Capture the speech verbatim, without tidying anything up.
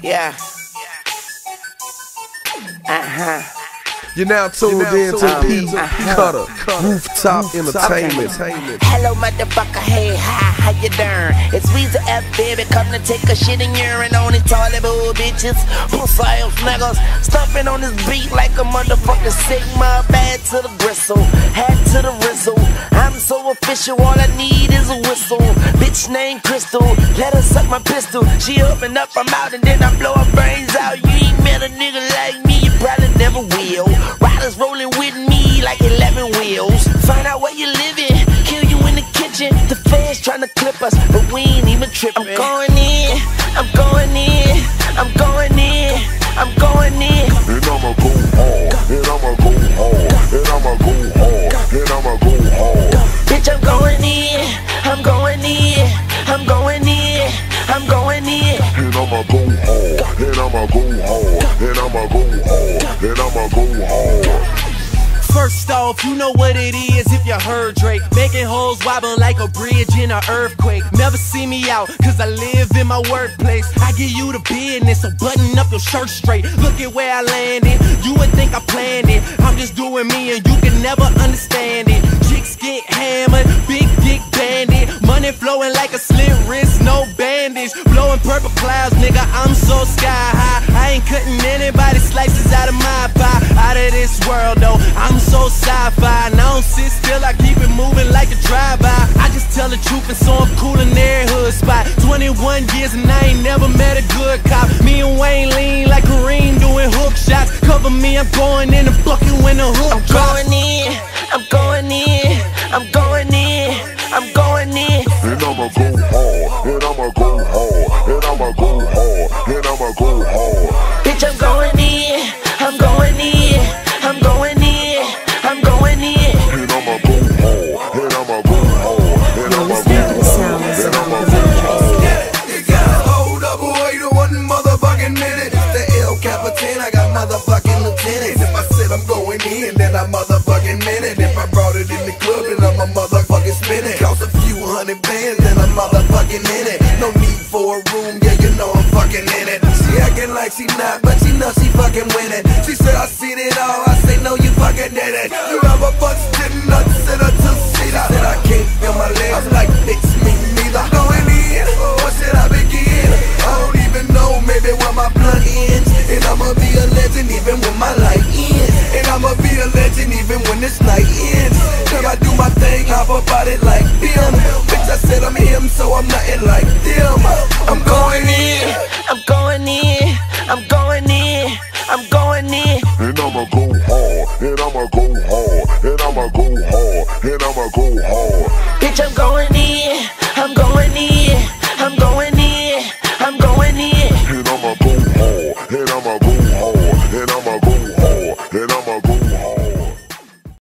Yeah. Uh-huh. You're now tuned now in to um, P uh-huh. Cutter, Rooftop Entertainment. Okay. Hello, motherfucker, hey, hi, how you doing? It's Weezer F, baby, come to take a shit and urine on these toilet bowl bitches. Pussy ass niggas, stumping on this beat like a motherfucking Sigma. Bad to the gristle, hat to the rizzle. I'm so official, all I need is a whistle. Bitch named Crystal, let her suck my pistol. She open up, I'm out, and then I blow her brains out. You ain't met a nigga like me, you probably never will. Riders rolling with me like eleven wheels. Find out where you living, kill you in the kitchen. The fans trying to clip us, but we ain't even tripping. I'm going in, I'm going in, I'm going in, I'm going in. And I'ma go hard, and I'ma go hard, and I'ma go hard, and I'ma go hard. Bitch, I'm going in, I'm going in, I'm going in, I'm going in. And I'ma go hard, and I'ma go hard, and I'ma go hard, and I'ma go hard. First off, you know what it is if you heard Drake making hoes wobble like a bridge in an earthquake. Never see me out, cause I live in my workplace. I give you the business, so button up your shirt straight. Look at where I landed, you would think I planned it. I'm just doing me and you can never understand it. Chicks get hammered, big dick bandit. Money flowing like a slit wrist, no bandage. Blowing purple clouds, nigga, I'm so sky high. I ain't cutting anybody slices out of my pie. Out of this world though, I'm so sci-fi, and I don't sit still, I keep it moving like a drive-by. I just tell the truth and so I'm cool in every hood spot. Twenty-one years and I ain't never met a good cop. Me and Wayne lean like Kareem doing hook shots. Cover me, I'm going in the bucket when the hook I'm drops. going in, I'm going in, I'm going in, I'm going in. And I'ma go hard, and I'ma go hard, and I'ma go hard, and I'ma go hard. Bitch, I'm going in, I'm going in, I'm going in, I'm going in. And I'ma go hard, and I'ma go hard, and I'ma go hard, and I'ma go hard. You gotta hold up, wait a one motherfucking minute. The El Capitan, I got motherfucking lieutenant. If I said I'm going in, then I motherfucking meant it. If I brought it in the club, then I'm a motherfucking spin it. Cost a few hundred bands, then I'm motherfucking in it. No need for a room, yeah, you know I'm fucking in it. She acting like she not, but she know she fucking winning. She said I seen it all, I say no, you fucking did it. You ever bust didn't nuts, said her to see that. Said I can't feel my legs, I'm like, bitch, me neither. Going in, or should I begin? I don't even know, maybe where my blood ends. And I'ma be a legend even when my life ends. And I'ma be a legend even when this night ends. Cause I do my thing, hop about it like them. Bitch, I said I'm him, so I'm nothing like them. I'm going in, I'm going in, I'm going in, I'm going in. And I'ma go hard, and I'ma go hard, and I'ma go hard, and I'ma go hard. Bitch, I'm going in,